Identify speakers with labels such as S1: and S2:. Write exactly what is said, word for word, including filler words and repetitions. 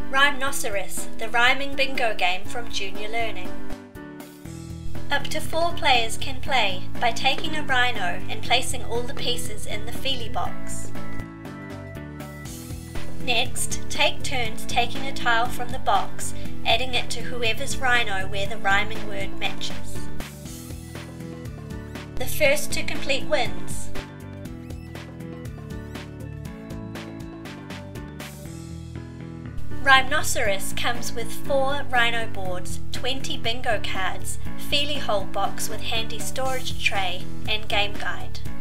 S1: Rhymnoceros, the rhyming bingo game from Junior Learning. Up to four players can play by taking a rhino and placing all the pieces in the feely box. Next, take turns taking a tile from the box, adding it to whoever's rhino where the rhyming word matches. The first to complete wins. Rhymnoceros comes with four rhino boards, twenty bingo cards, feely hole box with handy storage tray, and game guide.